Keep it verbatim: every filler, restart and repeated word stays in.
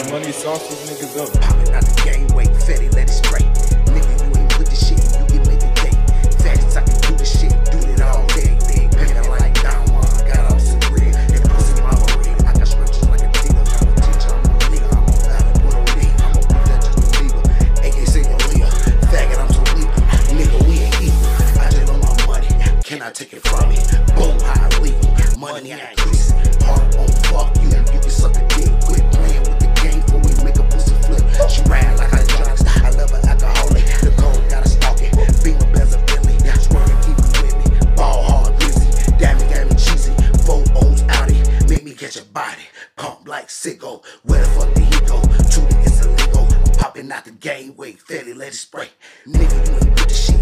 money sauce, these niggas up. Popping out the game, wait, fatty, let it spray. Nigga, you ain't with the shit, you get made the day. Fast, I can do the shit, do it all day. Big painter like Don Juan, got off some bread. That pussy mama red, I got stretches like a digger. I'm a teacher, I'm a nigga, I'm a fly, put on me. I'm a put that just a legal. A K say no leader, faggot, I'm so legal. Nigga, we ain't equal. I just know my money, can I take it from me? Boom, high legal, money I increase. Hard on fuck you, you can suck a dick. Quit playing with the game before we make a pussy flip. She ride like I drugs, I love her alcoholic. The cold got her stalking, beam a bezel Billy. Swerving, keep me with me, ball hard, busy. Damn it, got me cheesy, four O's Audi. Make me catch a body, pump like CITGO. Where the fuck did he go? Truly, it's illegal. I'm popping out the game, wait, fairly let it spray. Nigga, you ain't with the shit.